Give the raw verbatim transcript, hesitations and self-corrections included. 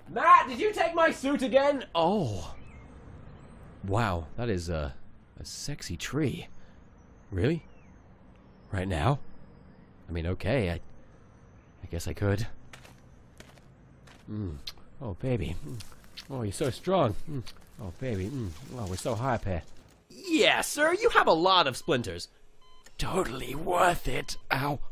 Matt, did you take my suit again? Oh. Wow, that is a, a sexy tree. Really? Right now? I mean, okay, I, I guess I could. Mm. Oh, baby. Mm. Oh, you're so strong. Mm. Oh, baby. Mm. Oh, we're so high up here. Yeah, sir, you have a lot of splinters. Totally worth it. Ow.